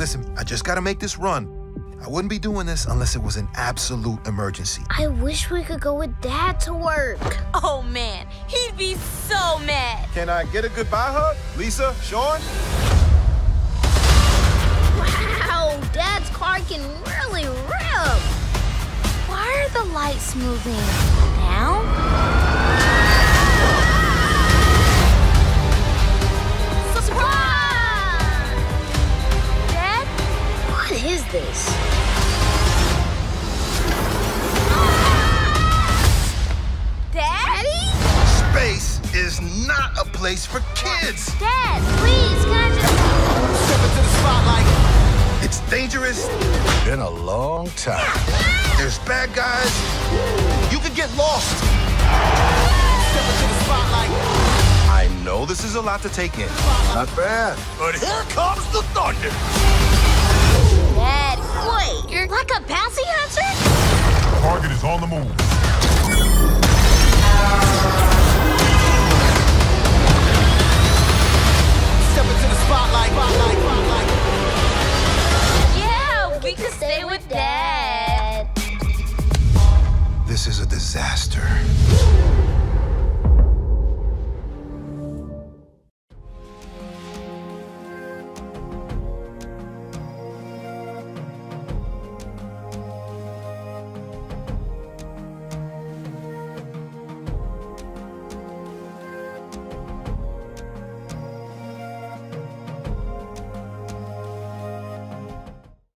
Listen, I just gotta make this run. I wouldn't be doing this unless it was an absolute emergency. I wish we could go with Dad to work. Oh, man, he'd be so mad. Can I get a goodbye hug? Lisa, Sean? Wow, Dad's car can really rip. Why are the lights moving? Now? Surprise! Dad? What is this? Daddy? Space is not a place for kids. Dad, please, can I just... Step into the spotlight. It's dangerous. Been a long time. There's bad guys. You could get lost. Step into the spotlight. I know this is a lot to take in. Not bad. But here comes the thunder. Dad, wait, you're like a bouncy hunter? Target is on the move. Step into the spotlight. Yeah, we can stay with Dad. This is a disaster.